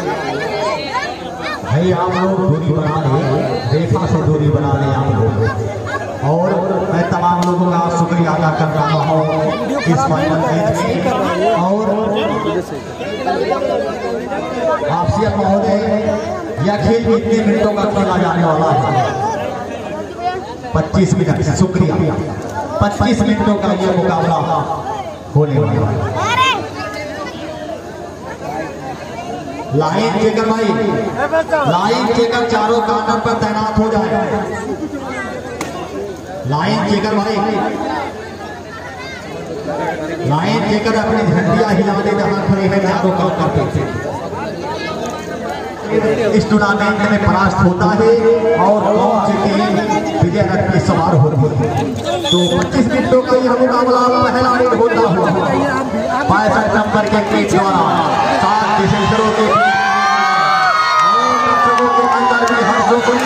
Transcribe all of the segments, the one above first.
भाई आप लोग दूरी बना लें, रेखा से दूरी बना लें आप लोग। और मैं तमाम लोगों का शुक्रिया अदा कर रहा हूँ इस फाइनल मैच में। और आपसे महोदय, यह खेल कितने मिनटों का खेला जाने वाला है? 25 मिनट। शुक्रिया। 25 मिनटों का यह मुकाबला होने वाला है। लाइन चेकर भाई, लाइन चेकर चारों काउंटर पर तैनात हो जाए। लाइन चेकर भाई, लाइन चेकर अपनी झंडियां हिला दे जहां खड़े हैं चारों काउंटर पे। इस टूर्नामेंट में परास्त होता है और कौन सी टीम विजय रथ में सवार होती है। तो 25 मिनटों का यह मुकाबला पहला रेड होता हुआ 65 नंबर के टीम द्वारा 7 डिफेंसरों के अंदर भी हर्षों को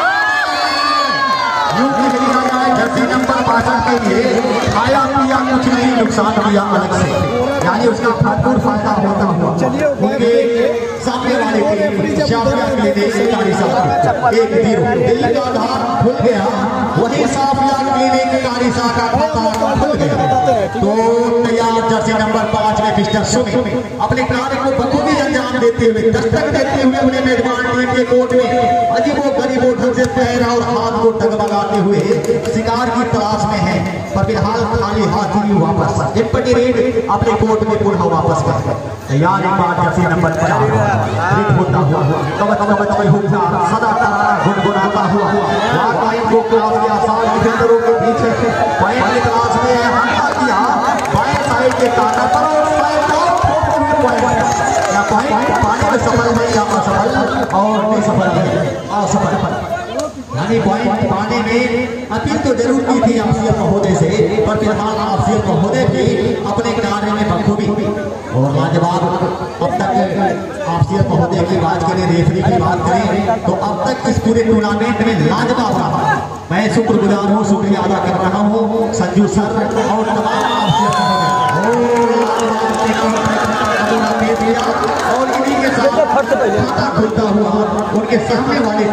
जर्सी नंबर 62 के लिए खाया पिया कुछ नहीं, नुकसान किया अलग से, यानी उसका भरपूर फायदा होता हुआ उनके सामने वाले टीम शाफिया के लिए 1-0 दिल्ली का आधार खुल गया। वही साफिया क्लिनिक कारिसा का खाता खुल गया। तो तैयार जर्सी नंबर 5 में मिस्टर सुमी अपने कार्य को बखूबी अंजाम देते हुए, दस्तक देते हुए अपने मेजबान टीम के कोर्ट में अजीबो गरीबो ढंग से पैर और हाथ को डगमगाते हुए शिकार की तलाश में है, पर फिलहाल खाली हाथ ही वापस इम्पटी रेड अपने कोर्ट में पुनः वापस कर तैयार। एक बार जर्सी नंबर 4 रेड होता हुआ कवच में होता सदा तरारा गुनगुनाता हुआ वाकई को क्लास के आसान डिफेंडरों के पीछे पॉइंट की तलाश में हमला किया बाएं साइड के काटा पर पॉइंट पाने में सफल है या असफल और असफल है असफल, यानी पॉइंट पाने में अपील तो जरूर की थी आपसीएफ महोदय से, पर फिलहाल आपसीएफ महोदय भी अपने किनारे में बखूबी और लाजवाब। अब तक आपसीएफ महोदय की बात करें, रेफरी की बात करें, तो अब तक इस पूरे टूर्नामेंट में लाजवाब रहा। मैं शुक्रगुजार हूँ, शुक्रिया अदा कर रहा हूँ संजू सर और तमाम आपसीएफ महोदय और इन्हीं के साथ खाता खुलता हुआ उनके सामने वाले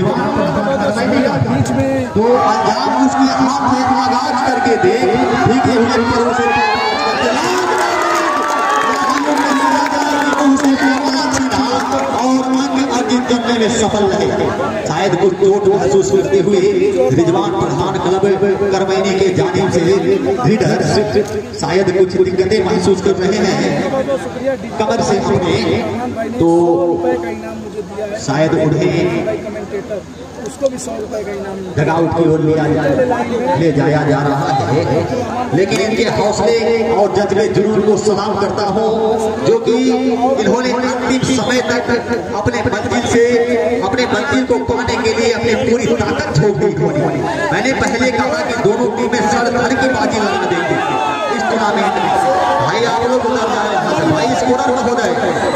बीच में तो अंजाम उसकी हाथ में आगाज करके दे करने में सफल रहे। शायद कुछ चोट महसूस करते हुए रिजवान प्रधान क्लब करवैनी के जानिब से शायद कुछ दिक्कतें महसूस कर रहे हैं कमर से अपने, तो शायद उन्हें उसको भी 100 रुपए का इनाम डगआउट की ओर ले जाया जा रहा है। लेकिन इनके हौसले और जज्बे जुनून को सलाम करता हूँ, जो कि इन्होंने अंतिम समय तक अपने मंजिल को पाने के लिए अपनी पूरी ताकत झोंक दी। मैंने पहले कहा कि दोनों टीमें सड़ की बाजी लगा देंगी इस टूर्नामेंट में। भाई आप लोग भाई स्कोरर महोदय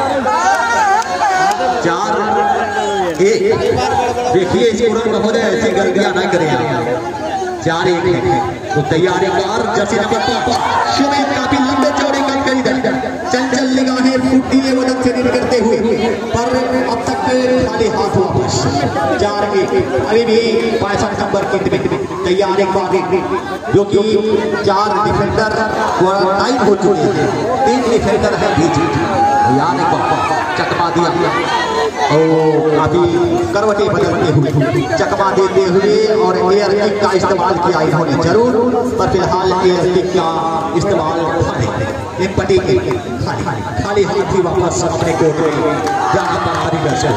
4-1 देखिए, स्कोरर महोदय ऐसी गलतियां ना करें। 4-1 तो तैयारी कार जर्सी नंबर 5 सुमित काफी लंबे चौड़े कद करी चंचल निगाहें फूटीले मदद से निकलते हुए, पर अब तक खाली हाथ वापस 4-1 अभी भी 65 नंबर की तैयार एक बार जो कि 4 डिफेंडर टाइप हो चुके हैं, 3 डिफेंडर है बीच में यार चकमा दिया और काफी करवटे बदलते हुए चकमा देते हुए और एयर किक का इस्तेमाल किया इन्होंने जरूर, पर फिलहाल एयर किक का इस्तेमाल पटी के खाली हाथ ही वापस अपने कोर्ट में जहां पर हरी दर्शन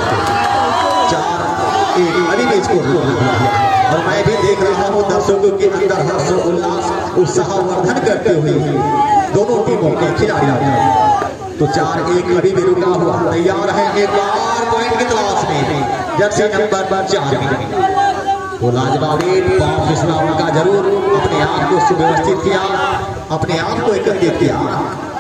4-1 अभी भी स्कोर और मैं भी देख रहा हूँ दर्शकों के अंदर हर्ष उल्लास उत्साहवर्धन करते हुए दोनों टीमों के खिलाड़ी। तो 4-1 अभी भी रुका हुआ तैयार है एक बार पॉइंट की तलाश में जर्सी नंबर 4 तो लाजवाब इस्लाम का जरूर अपने आप को सुव्यवस्थित किया, अपने आप को एकत्रित किया,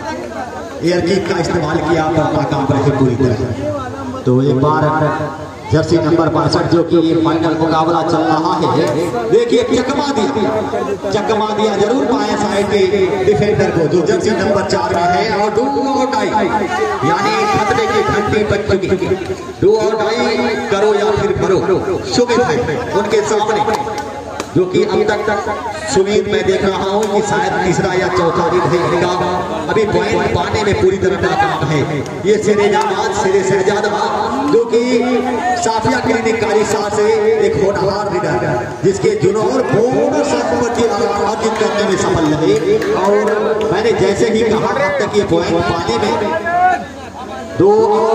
एयर किक का इस्तेमाल किया, नाकाम रहे पूरी तरह। तो एक बार जर्सी नंबर 62 जो कि ये फाइनल मुकाबला चल रहा है। देखिए चकमा दिया जरूर बाएं साइड के डिफेंडर को जो जर्सी नंबर 4 में है। और डू और डाई यानी खतरे की घंटी बज चुकी। डू और डाई करो या फिर मरो सुमित है उनके सामने, जो कि अब तक सुमित मैं देख रहा हूं कि शायद तीसरा या चौथा दिन है इनका, अभी पॉइंट पाने में पूरी तरह नाकाम है। ये सिरे शहजादा जो कि साफिया क्लिनिक कारीसार से एक होनहार लीडर जिसके जुनून पूर्ण अर्जित करने में सफल रहे। और मैंने जैसे ही कहा अब तक ये पॉइंट पाने में 2 और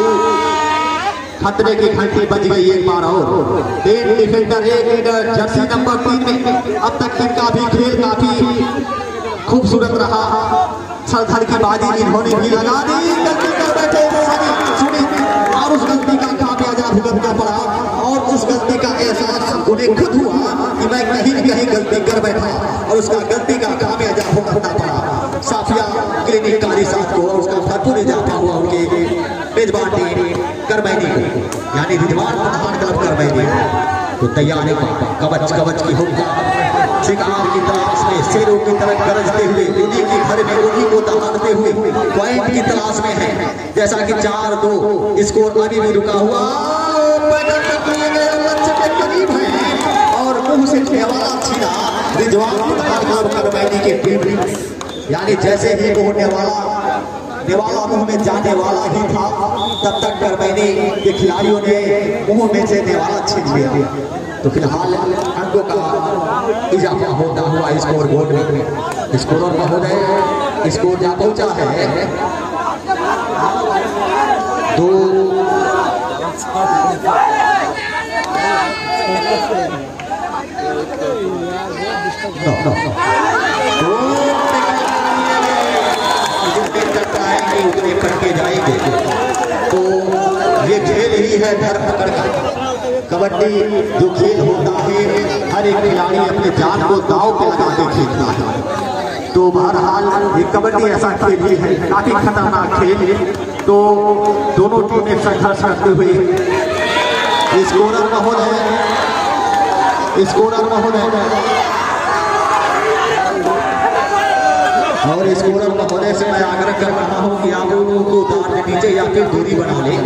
खतरे की घंटी बज गई एक बार और। 3 डिफेंडर 1 लीडर जर्सी नंबर 3 में। अब तक इनका भी खेल काफी खूबसूरत रहा। सरधर की बाजी इन्होंने भी लगा दी, गलती कर बैठे सुमित और उस गलती का खामियाजा भुगतना पड़ा। और उस गलती का एहसास उन्हें खुद हुआ कि मैं कहीं न कहीं गलती कर बैठा और उसका गलती का खामियाजा भुगतना पड़ा साफिया क्लिनिक कारीसार को और उसका भरपूर इजाफा हुआ उनके मेजबान टीम करमैनी को, यानी रिजवान प्रधान क्लब करमैनी। तो तैयार है कवच की होगा शिकार की तलाश में शेरों की तरह गरजते हुए उन्हीं के घर में उन्हीं को दहाड़ते हुए पॉइंट की तलाश में है। जैसा कि 4-2 स्कोर अभी भी रुका हुआ लक्ष्य के करीब है और मुंह से नेवाला छीना रिजवान प्रधान क्लब करमैनी के टीम। यानी जैसे ही वो नेवाला मुंह में जाने वाला ही था तब तक करमैनी के खिलाड़ियों ने मुंह में से नेवाला छीन लिया। तो फिलहाल अंकों का इजाफा होता हुआ स्कोर बोर्ड में स्कोर महोदय स्कोर जा पहुंचा है 2 उतने कटके जाएंगे। तो ये खेल ही है धर पकड़ का। कबड्डी जो खेल होता है हर एक खिलाड़ी अपने जान को दांव पे लगा के खेलता है। तो बहरहाल ये कबड्डी ऐसा खेल ही है, काफी खतरनाक खेल। तो दोनों टीमें संघर्ष करते हुए स्कोरर महोदय और स्कोरर महोदय से मैं आग्रह कर रहा हूं कि आप लोगों को उतार के नीचे या फिर दूरी बना ले,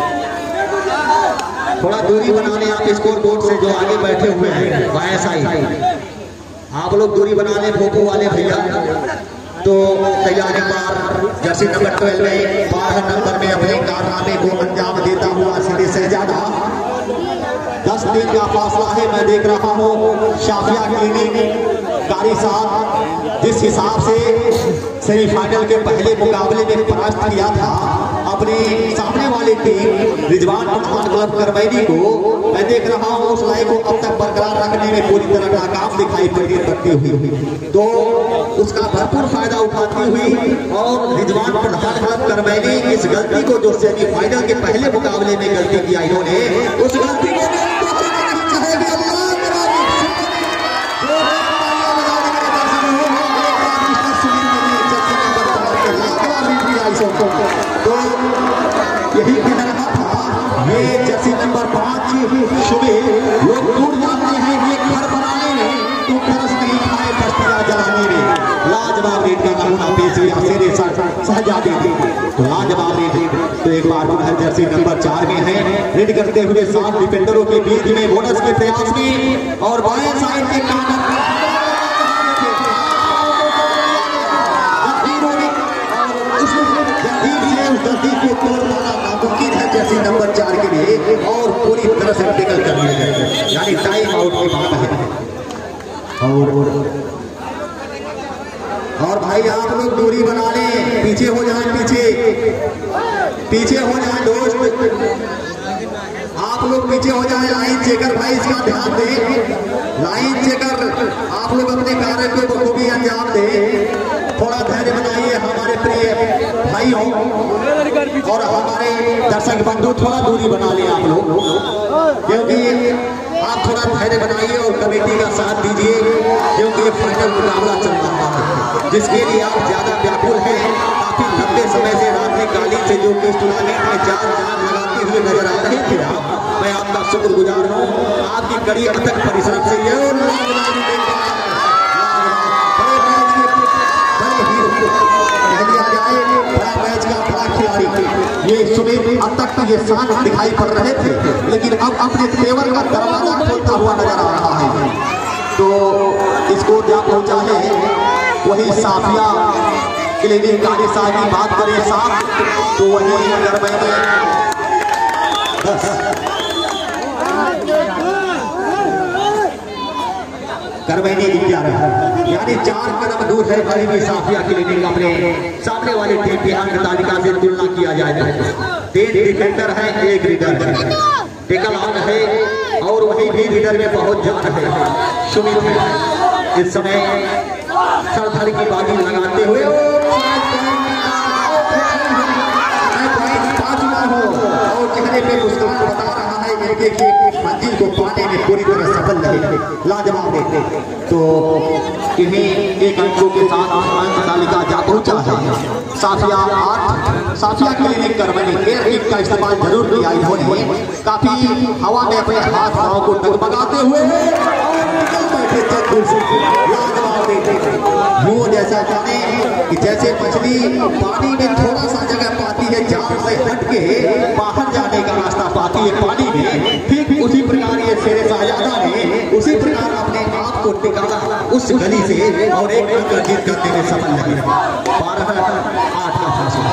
थोड़ा दूरी बना ले आप स्कोर बोर्ड से जो आगे बैठे हुए हैं बाएं साइड आप लोग दूरी बना ले भोपू वाले भैया। तो तैयारी बार जर्सी नंबर 12 में 12 नंबर में अपने कारनामे को अंजाम देता हुआ सिरे शहजादा 10 दिन का फासला है। मैं देख रहा हूँ साफिया क्लिनिक कारीसार जिस हिसाब से सेमीफाइनल के पहले मुकाबले में परास्त किया था अपने सामने वाली टीम रिजवान प्रधान क्लब करमैनी को, मैं देख रहा हूँ उस लय को अब तक बरकरार रखने में पूरी तरह नाकाम दिखाई पड़ती हुई। तो उसका भरपूर फायदा उठाती हुई और रिजवान प्रधान क्लब करमैनी इस गलती को जो सेमीफाइनल के पहले मुकाबले में गलती किया इन्होंने उस गलती को तो यही कह रहा था ये जर्सी नंबर 5 सुबह लोग दूर जाते हैं ये घर बनाने में तो तरस नहीं खाए बस्तियां जलाने में। लाजवाब रेट का नमूना पेश हुआ सिरे शहजादे तो लाजवाब रेट। तो एक बार पुनः जर्सी नंबर 4 में है रेड करते हुए 7 डिफेंडरों के बीच में बोनस के प्रयास में और बाएं साइड के कानून नामुमकिन है जर्सी नंबर 4 के लिए और पूरी तरह से निकल कर लिए गए, यानी टाइम आउट की बात है। और भाई आप लोग दूरी बना लें, पीछे हो जाएं, पीछे हो जाएं दोस्त, आप लोग पीछे हो जाएं। लाइन चेकर भाई इसका ध्यान दें, लाइन चेकर आप लोग अपने कार्य को बखूबी अंजाम दें। थोड़ा धैर्य बनाइए हमारे प्रिय भाई हो और हमारे दर्शक बंधु, थोड़ा दूरी बना लें आप लोग क्योंकि आप थोड़ा धैर्य बनाइए और कमेटी का साथ दीजिए क्योंकि ये फाइनल मुकाबला चल रहा है जिसके लिए आप ज्यादा व्याकुल हैं। काफी लंबे समय से रात्रिकालीन से जो कि इस टूर्नामेंट में जान लगाते हुए नजर आ रहे थे आप, शुक्रगुजार हूँ आपकी कड़ी अथक परिश्रम से। ये सुमित अब तक ये शांत दिखाई पड़ रहे थे, लेकिन अब अपने तेवर का दरवाजा खोलता हुआ नजर आ रहा है। तो इसको क्या पहुंचा है वही साफिया क्लिनिक गाड़ी साहब की बात करें साहब तो वही करवैनी 11 यानी 4 कदम दूर है करीबी साफिया क्लिनिक। अपने सामने वाली टीम की अंक तालिका से तुलना किया जाए तो 3 डिफेंडर है, 1 रीडर है, टेकल ऑन है और वही भी रीडर में बहुत जान है सुमित है। इस समय सरधर की बाजी लगाते हुए और चेहरे पे मुस्कुराहट बता रहा है कि मंजिल को पाने में पूरी तरह सफल रहे, लाजवाब देते। तो इन्हीं एक अंकों के साथ अंक तालिका जा पहुंचा है Safia 8 Safia clinic Karvaini. Air kick का इस्तेमाल जरूर किया इन्होंने, काफी हवा में अपने हाथ पांव को डगमगाते हुए वो जैसा जाने कि जैसे मछली पानी में थोड़ा सा जगह पाती है, जाल से हट के बाहर जाने का रास्ता पाती है पानी में, ठीक उसी प्रकार ये शेर शाहजादा ने उसी प्रकार अपने आप को टिकाना उस गली से और एक अंक जीत करने में सफल लगे। 12-8 का फासला।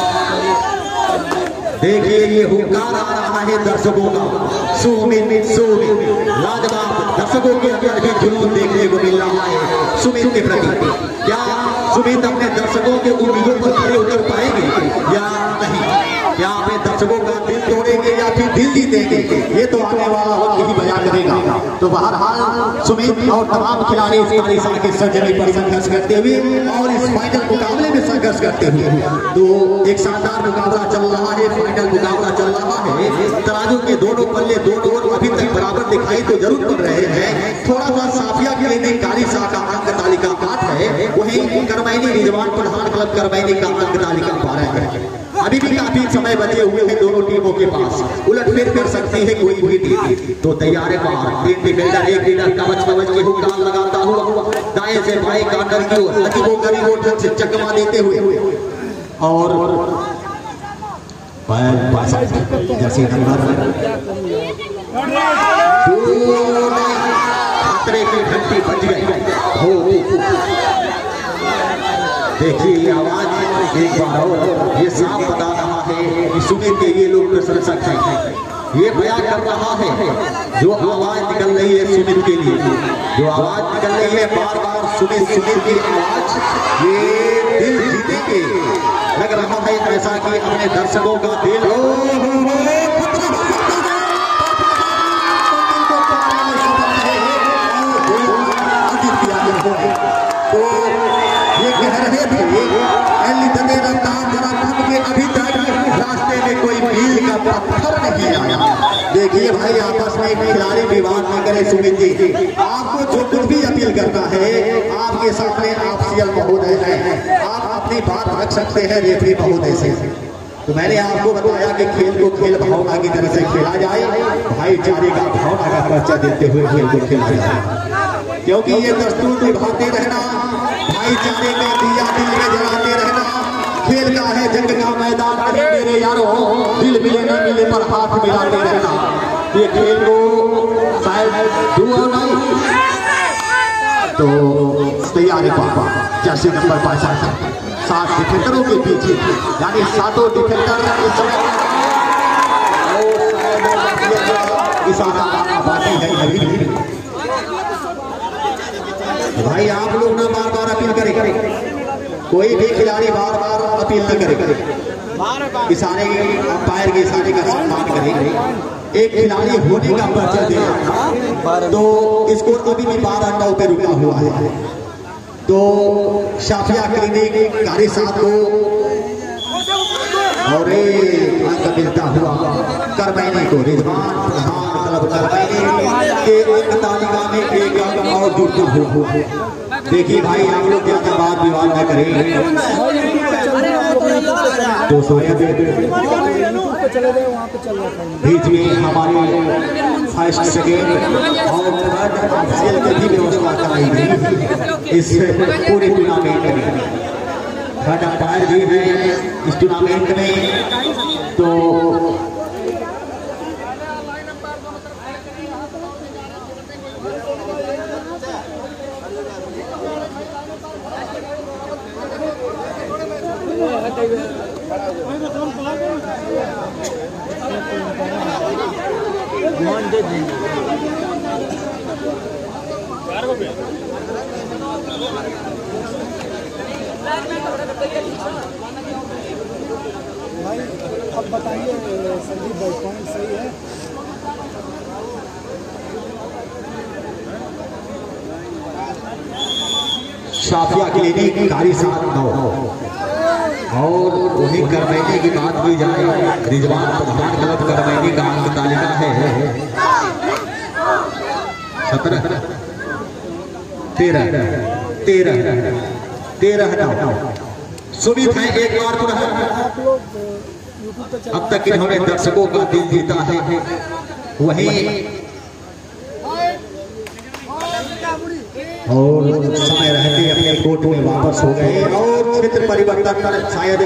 देखिए ये हुंकार आ रहा है दर्शकों का, सुमित लाजवाब। दर्शकों के अंदर भी जुनून देखने को मिल रहा है सुमित के प्रति। क्या सुमित अपने दर्शकों के उम्मीदों पर खड़े उतर पाएंगे या नहीं? क्या अपने दर्शकों का दिल तोड़ेंगे या फिर दिल जीतेंगे? ये तो आने वाला वक्त ही बयान करेगा। तो बहरहाल सुमित और तमाम खिलाड़ी इस तालिका के सर्जरी पर संघर्ष करते हुए और इस फाइनल मुकाबले में संघर्ष करते हुए तो एक शानदार मुकाबला चल रहा है, फाइनल मुकाबला चल रहा है। तराजू के दोनों पल्ले दोनों अभी तक बराबर दिखाई तो जरूर पड़ रहे हैं। थोड़ा सा साफिया क्लिनिक गाड़ी शाह का अंक तालिका 8 है, वहीं करवैनी रिजवान पठान क्लब करवैनी का अंक तालिका 12 है। अभी भी काफी समय बचे हुए हैं दोनों टीमों के पास, उलटफेर कर सकती है कोई भी टीम। तो तैयार है बाहर 3 डिफेंडर, 1 लीडर कवच के हुक्म लगाता हुआ दाएं से बाएं काउंटर की ओर लकीबों गरीबों से चकमा देते हुए और जैसे खतरे की घंटी बज गई हो। देखिए ये आवाज एक बार और ये साफ बता रहा है कि सुमित के ये लोग प्रशंसक हैं। ये बयान कर रहा है जो आवाज निकल रही है सुमित के लिए, जो आवाज निकल रही है बार बार सुमित की आवाज, ये दिल जीतेंगे। लग रहा है ऐसा कि अपने दर्शकों का दिल तो ये कह रहे थे अभी तक रास्ते में कोई मील का पत्थर नहीं आया। देखिए भाई आपस में खिलाड़ी विवाद न करे सुमित जी, आपको जो कुछ भी अपील करना है आपके सामने आपसीएल महोदय है, आप अपनी बात रख सकते हैं रेफरी महोदय से। तो मैंने आपको बताया कि खेल को खेल भावना की तरह से खेला जाए, भाईचारे का भावना का परिचय देते हुए खेल को खेला जाए, क्योंकि ये दस्तूर निभाते रहना, भाईचारे का दिया दिल में जलाते रहना। खेल का है जंग का मैदान मेरे यारों, दिल मिले न मिले पर हाथ मिलाते रहना। ये खेल को शायद दुआ नहीं तो तैयार है पापा जर्सी नंबर 65 7 डिफेंडरों के पीछे, यानी 7 डिफेंडर बाकी है अभी। भाई आप लोग ना बार बार अपील करें, कोई भी खिलाड़ी बार बार अपील न करे, इशारे अंपायर के इशारे का सम्मान करेंगे। एक खिलाड़ी होने का परिचय देना तो स्कोर अभी भी 12-9 पे रुका हुआ है। तो साफिया क्लिनिक कारी साहब को और अंक मिलता हुआ करवैनी को, रिजवान पठान क्लब करवैनी के अंक तालिका में 1 अंक और जुड़ता हुआ। देखिए भाई आप लोग ज्यादा बात विवाद न करें। 200 चले गए वहाँ पे चल रहा था। बीच में हमारे फर्स्ट सेकेंड और थर्ड ऑफिशियल की भी व्यवस्था कराई गई इस पूरे टूर्नामेंट में। थर्ड अंपायर भी है इस टूर्नामेंट में। तो भाई अब बताइए संदीप भाई पॉइंट सही है? शाफिया क्लिनिक कारी 7-9 और वही करमैनी की बात की जाए, रिजवान प्रधान क्लब करमैनी का अंक तालिका है 17 13 सुमित है एक बार पुनः। अब तक इन्होंने दर्शकों का दिल जीता है। वही और समय रहते अपने कोर्ट में वापस हो गए और क्षेत्र परिवर्तन कर शायद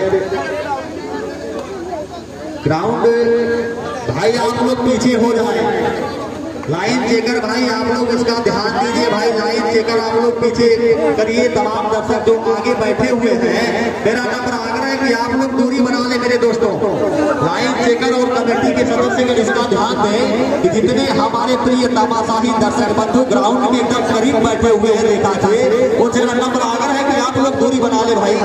ग्राउंड भाई आप लोग पीछे हो जाए। लाइन चेकर भाई आप लोग इसका ध्यान दीजिए भाई, लाइन चेकर आप लोग पीछे करिए। तमाम दर्शक जो आगे बैठे हुए हैं, मेरा नम्र आग्रह है कि आप लोग दूरी बना ले मेरे दोस्तों। लाइन चेकर और कमेटी के सदस्य इसका ध्यान दें कि जितने हमारे प्रिय तमाशाही दर्शक बंधु ग्राउंड के एकदम करीब बैठे हुए हैं देखा थे, उनसे नम्र आग्रह है कि आप लोग दूरी बना ले भाई।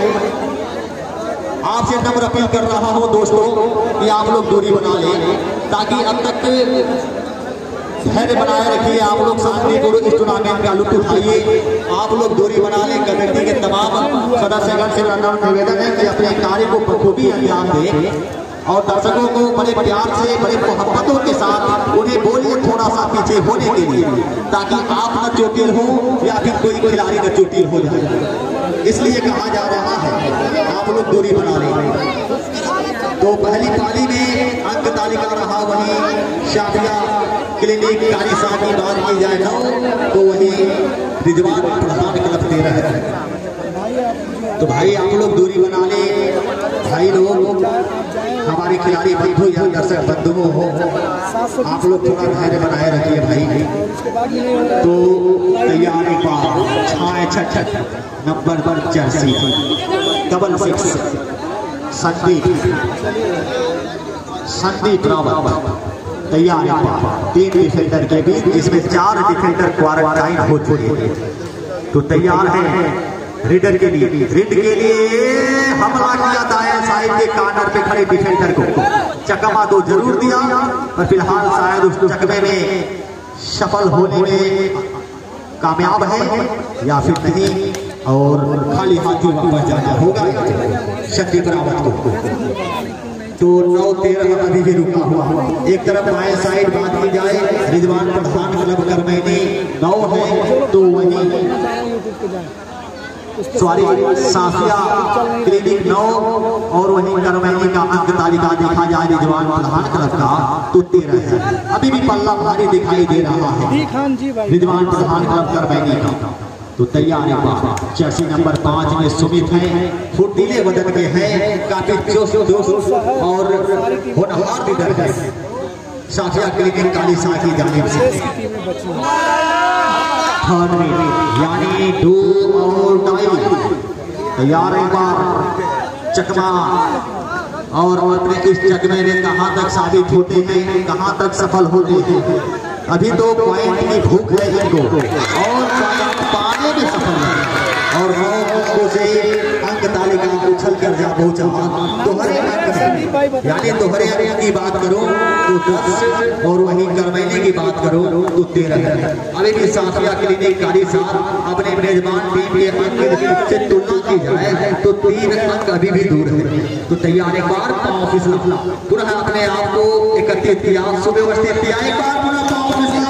आपसे नम्र अपील कर रहा हूं दोस्तों कि आप लोग दूरी बना ले, ताकि अब तक धैर्य बनाए रखिए। आप लोग शांतिपूर्वक इस टूर्नामेंट का लुत्फ उठाइए। आप लोग दूरी बना लें। कमेटी के तमाम सदस्यगण से निवेदन है कि अपने कार्य को बखूबी अंजाम दें और दर्शकों को बड़े प्यार से बड़े मोहब्बतों के साथ उन्हें बोलिए थोड़ा सा पीछे होने के लिए, ताकि आप न चोटिल हो या फिर कोई खिलाड़ी न चोटिल हो जाए, इसलिए कहा जा रहा है आप लोग दूरी बना लें। तो पहली पाली में अंक तालिका रहा वही शाफिया क्लिनिक कारी साहब की बात की जाए ना तो वही रिजवान प्रधान क्लब दे रहे हैं। तो भाई आप लोग दूरी बना ले भाई। लोग हमारे खिलाड़ी बंधु या दर्शक बंधुओं हो, आप लोग थोड़ा धैर्य बनाए रखिए भाई। तो तैयारी पार छाए छठ नंबर 1 जर्सी 66 संदीप रावत तैयार है। 3 डिफेंडर के बीच, जिसमें 4 डिफेंडर क्वारंटाइन हो चुके हैं। तो तैयार है रीडर के लिए। रीड के लिए हमला किया दाएं साइड के कॉर्नर पे खड़े डिफेंडर को चकमा 2 जरूर दिया, पर फिलहाल शायद उस चकमे में सफल होने में कामयाब है या फिर नहीं, और खाली हाथी वापस जाना होगा संदीप रावत को। तो 9-13 अभी भी रुका हुआ। एक तरफ बाएं साइड बात की जाए, रिजवान प्रधान क्लब करमैनी 9 है, तो वही सॉरी साफिया क्लिनिक 9 और वही करमैनी का अंक तालिका देखा जाए रिजवान प्रधान क्लब का तो 13 है। अभी भी पल्ला भारी दिखाई दे रहा है रिजवान प्रधान क्लब करमैनी का। तो तैयार है जर्सी नंबर 5 में सुमित है, फुर्तीले बदन के हैं, काफी जोश और होनहार लीडर है। साफिया क्लिनिक काली साह की जानिब से यानी 2 और टाई तैयार एक बार चकमा, और अपने इस चकमे में कहां तक साबित होते हैं, कहां तक सफल होते हैं। अभी तो पॉइंट की भूख है इनको और पाने में सफल है, और 9 से अंक तालिका उछल कर जा पहुंचा। दोहरे अंक यानी दोहरे अंक की बात करो तो 10 और वही करमैनी की बात करो तो 13 है। अभी भी साफिया क्लिनिक कारी साहब अपने मेजबान टीम के अंक से तुलना की जाए तो 3 अंक अभी भी दूर है। तो तैयार एक बार पाँव फिसला पुनः अपने आप को एकत्रित किया, सुव्यवस्थित किया, एक बार पुनः पाँव फिसला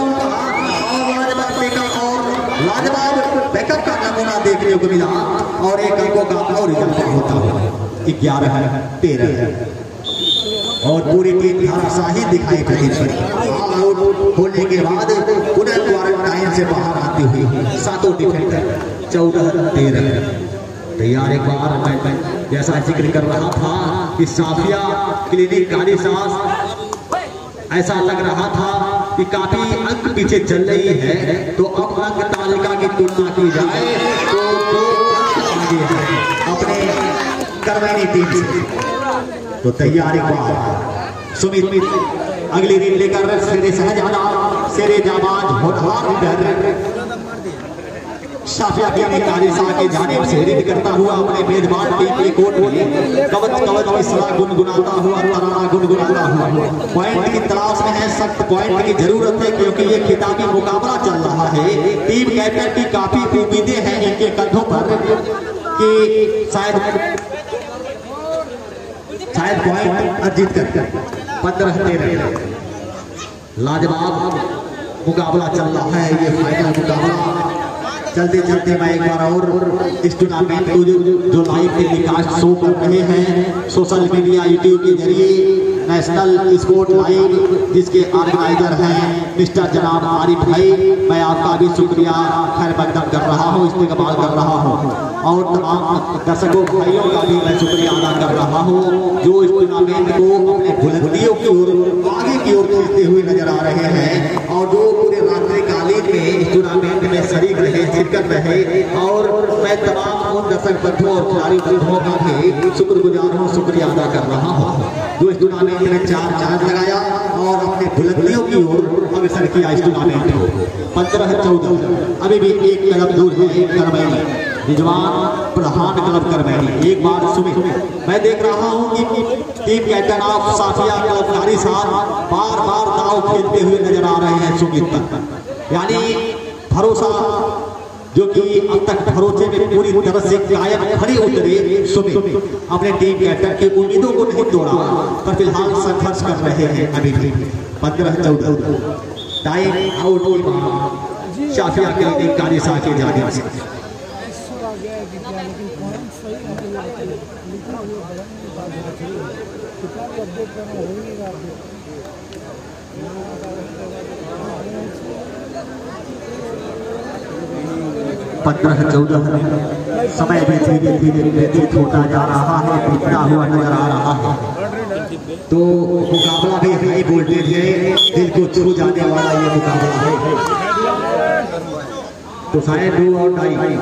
और लाजवाब बैकअप का नमूना देखने को मिला, और एक अंकों का और इजाफा होता है 11 है 13 है। और पूरी टीम धाराशाही दिखाई पड़ी। ऑल आउट होने के बाद पुनः क्वारंटाइन से बाहर आती हुई सातों डिफेंडर 14-13 तैयार। एक बार मैं जैसा जिक्र कर रहा था कि साफिया क्लिनिक काली सांस ऐसा लग रहा था कि काफी अंक पीछे चल रही है, तो अब अंक तालिका की तुलना की जाए तो 2 अंक आगे है अपने करवैनी टीम से। तो तैयारी बार सुमित अगली रील लेकर शेरे शहजादा शेरे जाबाज होनहार साफिया काली सांस के जानिब से रील करता हुआ अपने मेजबान टीम के कोर्ट में कवच कवच की सलाह गुनगुनाता हुआ तराना गुनगुनाता हुआ पॉइंट की तलाश में है। सख्त पॉइंट की जरूरत है क्योंकि ये खिताबी मुकाबला चल रहा है। टीम कैप्टन की काफी उम्मीदें हैं इनके कंधों पर कि शायद पॉइंट अर्जित कर 15-13 लाजवाब मुकाबला चल रहा है। ये फाइनल मुकाबला चलते चलते मैं एक बार और इस टूर्नामेंट को जो लाइव टेलीकास्ट शो कर रहे हैं सोशल मीडिया यूट्यूब के जरिए नेशनल स्पोर्ट लाइव जिसके ऑर्गेनाइजर हैं मिस्टर जनाब आरिफ भाई, मैं आपका भी शुक्रिया खैर मकदम कर रहा हूँ, इस्तेकबाल कर रहा हूँ और तमाम दर्शकों भाइयों का भी मैं शुक्रिया अदा कर रहा हूँ जो इस टूर्नामेंट को अपने बुलंदियों की ओर आगे की ओर खींचते हुए नजर आ रहे हैं और जो पूरे रात्रिकालीन में इस टूर्नामेंट में शरीक रहे शिरकत रहे। और मैं तमाम उन दर्शक बंधुओं और खिलाड़ी बंधुओं का भी शुक्रगुजार हूँ, शुक्रिया अदा कर रहा हूँ जो इस टूर्नामेंट में 4 चांद लगाया और अपने बुलंदियों की ओर अग्रसर किया। इस टूर्नामेंट को 15-14 अभी भी एक कदम दूर है करवैनी रिजवान प्रधान क्लब करवैनी। एक बार सुमित मैं देख रहा हूँ कि team captain of Safia club कारी साहब बार बार दाव खेलते हुए नजर आ रहे हैं सुमित तक, यानी भरोसा जो कि अब तक भरोसे में पूरी तरह से कायम खड़े उतरे सुमित अपने टीम कैप्टन की उम्मीदों को नहीं तोड़ा पर फिलहाल संघर्ष कर रहे हैं। अभी भी 15-14 टाइम आउट की साफिया के कारी साहब के जाने से पंद्रह 14 समय भी धीरे धीरे व्यतीत होता जा रहा है, बीतता हुआ नजर आ रहा है। तो मुकाबला भी हाई वोल्टेज है, दिल को छू जाने वाला ये मुकाबला है। तो शायद 2 और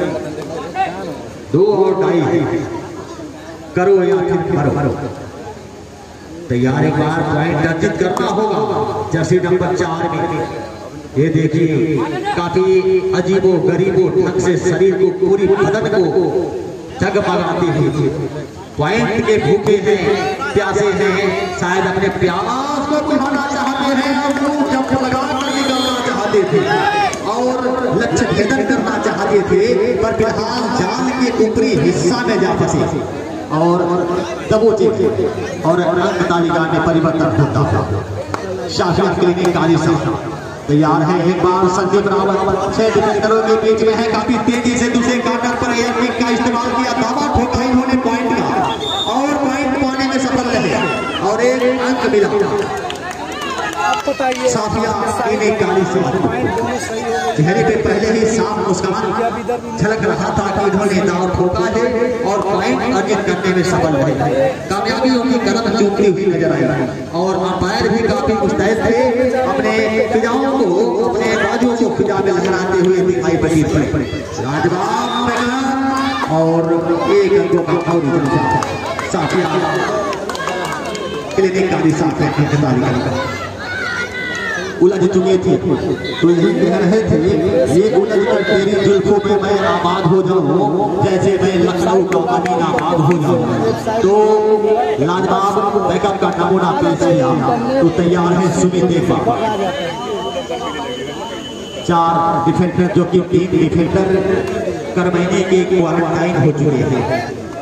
टाई करो या फिर करो। तैयार एक बार पॉइंट अर्जित करना होगा जर्सी नंबर 4 में। ये देखिए काफी अजीबो गरीबो ढंग से शरीर को पूरी बदन को जगमगाती हुई पॉइंट के भूखे हैं प्यासे हैं, शायद अपने प्यास को बुझाना चाहते हैं और जब लगा कर निकलना चाहते थे और लक्ष्य भेदन करना चाहते थे पर फिलहाल जाल के ऊपरी हिस्सा में जा फंसे और दबोचे और अंक तालिका में परिवर्तन होता था। साफिया क्लिनिक कारी साहब तैयार है। एक बार संदीप रावत 6 डिफेंडरों के बीच में है, काफी तेजी से दूसरे कार्नर पर एयर किक का इस्तेमाल किया, दावा ठोका इन्होंने पॉइंट का और पॉइंट पाने में सफल रहे और एक अंक मिला साफिया क्लिनिक कारी साहब। चेहरे पे पहले ही साफ मुस्कान झलक रहा था कि इन्होंने दाव ठोका है और पॉइंट अर्जित करने में सफल रहे। कामयाबी उनकी कदम चूमती हुई नजर आई और अंपायर भी काफी मुस्तैद थे, अपने फिजाओं को अपने बाजुओं को फिजा में लहराते हुए दिखाई पड़ी। लाजवाब और एक अंकों का साफिया क्लिनिक कारी साहब उलझ चुके थे तो यही कह रहे थे ये उलझ कर तेरी जुल्फों पे मैं आबाद हो जाऊं जैसे मैं लखनऊ का अमीन आबाद हो जाऊं। तो लाजवाब बैकअप का नमूना पेश किया। तो तैयार है सुमित देवा 4 डिफेंडर जो कि 3 डिफेंडर करवैनी के क्वारंटाइन हो चुके हैं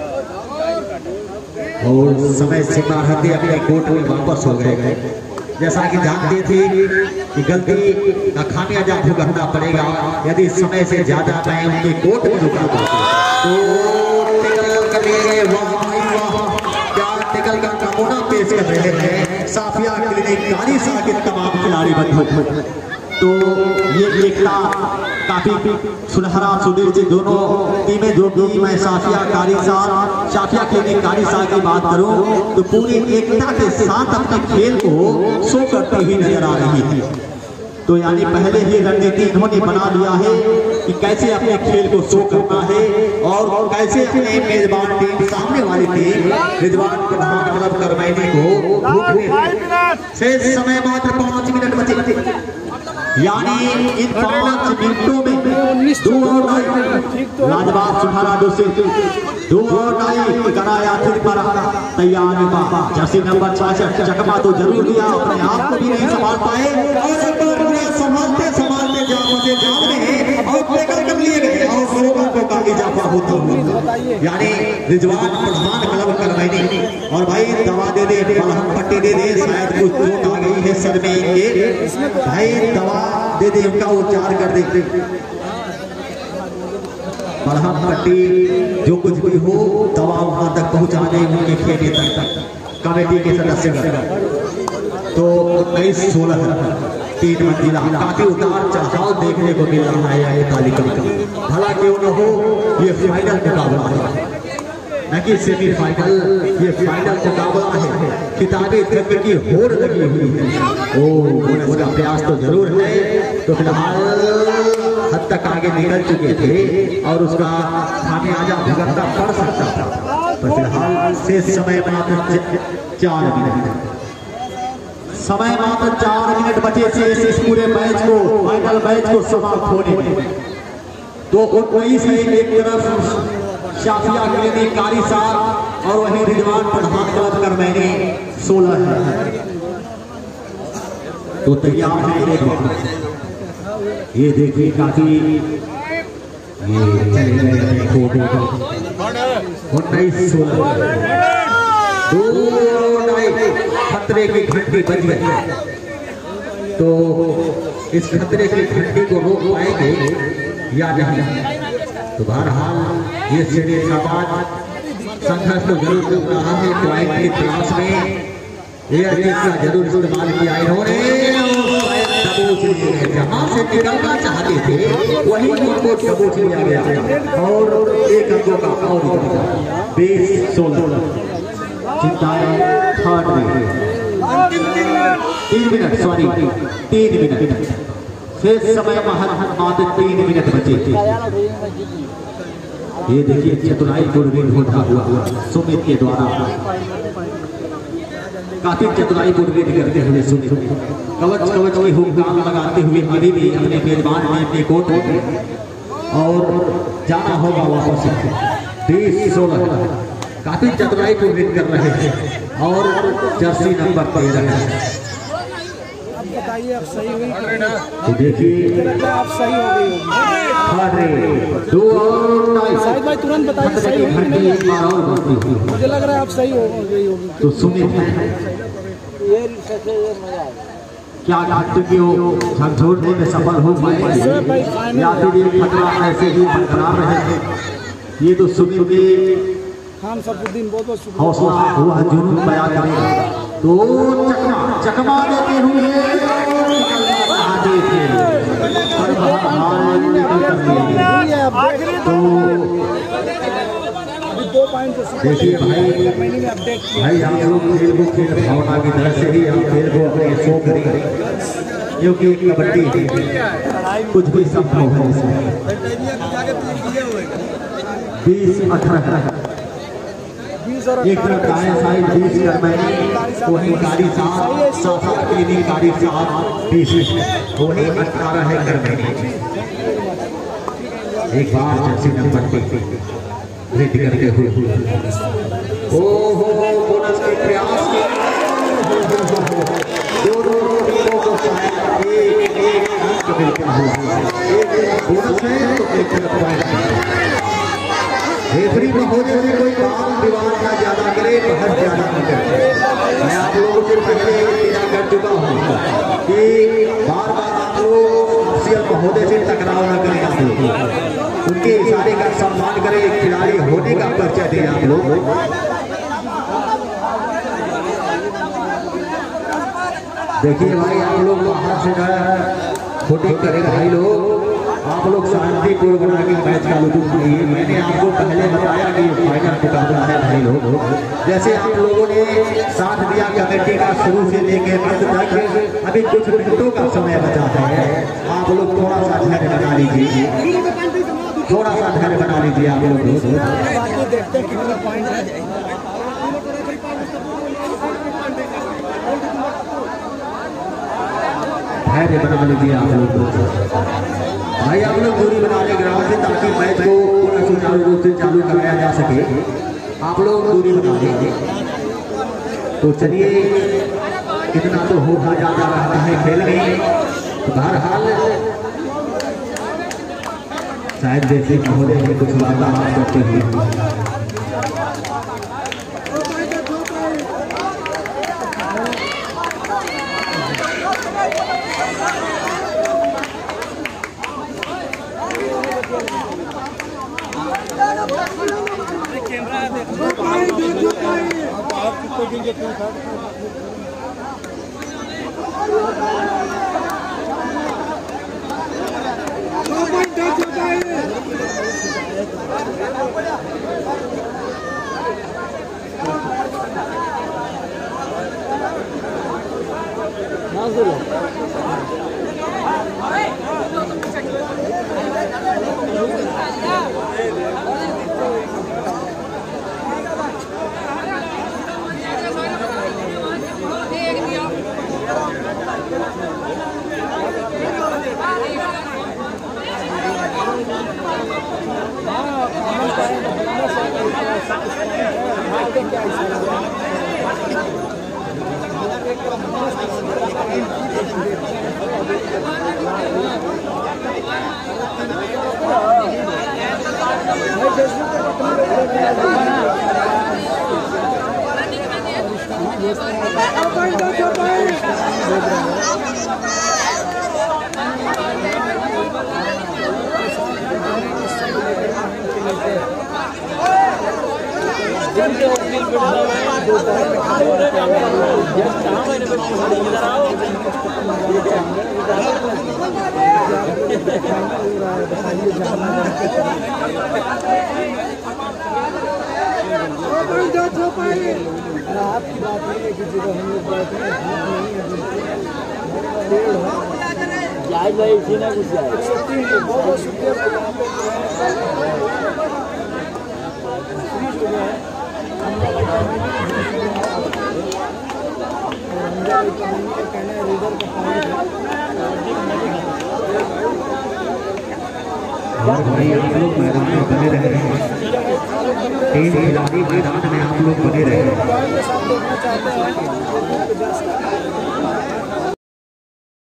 और समय सीमा रहते अपने कोर्ट में वापस हो गए। जैसा कि जानते थे कि गलती का खामियाजा भुगतना पड़ेगा यदि समय से ज्यादा मैं उनके कोर्ट में रुका तो टिकल का नमूना पेश कर रहे हैं साफिया क्लिनिक कारीसा के तमाम खिलाड़ी बंधु। तो ये एकता काफी सुनहरा सुधीर जी दोनों टीमें जो भी मैं साफिया कारीसा साफिया क्लिनिक कारीसा की बात करूं तो पूरी एकता के साथ अपने खेल को शो करती हुई नजर आ रही थी। तो यानी पहले ही रणनीति इन्होंने बना लिया है कि कैसे अपने खेल को शो करना है और कैसे अपने मेजबान टीम सामने वाली टीम रिजवान प्रधान क्लब करमैनी को रोकने। शेष समय मात्र 5 मिनट बचे, यानी इन 5 मिनटों में 2 और लाजवाब सुधारा 2 और कराया फिर पर तैयार जर्सी नंबर 66 चकमा तो जरूर दिया, अपने आप को भी नहीं संभाल पाए और संभालते संभालते जाम में और टैकल कर लिए गए और स्लोगन को का इजाफा होता हुआ, यानी रिजवान प्रधान क्लब करमैनी। और भाई दवा दे दे, मलहम पट्टी दे दे, शायद कुछ चोट आ गई है सर में इनके, भाई दवा दे दे, उनका उपचार कर दे, मलहम पट्टी जो कुछ भी हो दवा वहां तक पहुंचा दे उनके खेमे तक कमेटी के सदस्य। तो 19-16 3 मंजिला काफी उतार चढ़ाव देखने को मिल रहा है ये तालिका का। भला क्यों न हो, ये फाइनल मुकाबला है न कि सेमीफाइनल, ये फाइनल मुकाबला है। किताबी जंग की होड़ लगी हुई है। उसका प्रयास तो जरूर है, तो फिलहाल हद तक आगे निकल चुके थे और उसका खामियाजा भुगतना पड़ सकता था। तो फिलहाल शेष समय मात्र 4 मिनट, समय मात्र 4 मिनट बचे थे इस पूरे मैच को, फाइनल मैच को समाप्त होने में। तो 19 है एक तरफ साफिया क्लिनिक कारीसा और वहीं रिजवान प्रधान क्लब करमैनी 16 है। तो तैयार है ये देखिए काफी ये चले गए 19-16 खतरे की घंटी बज गई। तो इस खतरे की घंटी को रोक पाएंगे या नहीं, तो बहरहाल ये श्रेणी समाज संघर्ष तो जरूर कर रहा है। पॉइंट की तलाश में एयर किक का जरूर इस्तेमाल किया इन्होंने, जहां से निकलना चाहते थे वही उनको सबूत लिया गया और एक अंकों का और 20-16 थर्ड में 3 मिनट, सॉरी 3 मिनट, शेष समय मात्र 3 मिनट बचे थे। ये देखिए चतुराई पूर्वक होता हुआ सुमित के द्वारा काफी चतुराई पूर्वक करते हुए सुमित कवच की हुक्म लगाते हुए अभी भी अपने मेजबान टीम में कोर्ट और जाना होगा वापस। 20-16 काफी चतुराई पूर्वक कर रहे हैं और जर्सी नंबर 13 है। बताइए आप सही हुई तो देखिए आप सही हो गई होगी, शाहिद भाई तुरंत बताइए सही हुई नहीं। मुझे लग रहा है आप सही हो गई होगी। तो सुमित क्या झकझोरने में सफल हो पाएंगे या फिर ये खतरा ऐसे ही बरकरार रहेंगे, ये तो सुमित के खान सफुद्दीन बहुत हौसला हुआ जुनून बयां करेगा। तो चकमा देते हुए देखिए भाई आप लोग खेल को खेल भावना की तरह से ही आप खेल को अपने शो करेंगे, क्योंकि कबड्डी कुछ भी संभव है इसमें। 20-18 एक तरफ दाएं साइड 20 करमैनी, वहीं कारीसा साफिया क्लिनिक कारीसा 20, वहीं 18 है करमैनी। एक बार जर्सी नंबर 3 रेडी करते हुए ओहो बोनस के प्रयास के दोनों टीमों को शायद एक अंक मिलता हुआ, एक बोनस है तो एक तरफ पॉइंट। रेफरी महोदय से कोई बात विवाद ना ज्यादा करे, बहुत ज्यादा न करे। मैं आप लोगों से पहले तय कर चुका हूँ कि बार आप लोग अफसर महोदय से टकराव न करें, आप लोग उनके इशारे का सम्मान करें, खिलाड़ी होने का परिचय दें आप लोग। देखिए भाई आप लोग बाहर से जो है शूटिंग करें भाई लोग, आप लोग शांतिपूर्वक बना के मैच का लुत्फ उठाइए। मैंने आपको पहले बताया कि फाइनल मुकाबला है भाई लोग। जैसे आप लोगों ने साथ दिया कमेटी का शुरू से लेके अंत तक, अभी कुछ मिनटों का समय बचा है। आप लोग थोड़ा सा धैर्य बना लीजिए, थोड़ा सा धैर्य बना लीजिए आप लोग। देखते हैं कितना पॉइंट है। धैर्य बना लीजिए आप लोग भाई। आप लोग दूरी बना ले ग्राउंड से, ताकि मैच को पूरा सुचारू रूप से चालू कराया जा सके। आप लोग दूरी बना लेंगे तो चलिए, इतना तो होगा जाता रहता है खेल में। बहरहाल शायद जैसे महोदय ने कुछ वार्तालाप करते हुए आपकी बात नहीं है कि जगह हम लोग बैठे हैं, जायज भाई इसी ना कुछ बहुत शुक्रिया। भाई आप लोग मैदान में बने रहे हैं, तीन खिलाड़ी मैदान में आप लोग बने रहे हैं।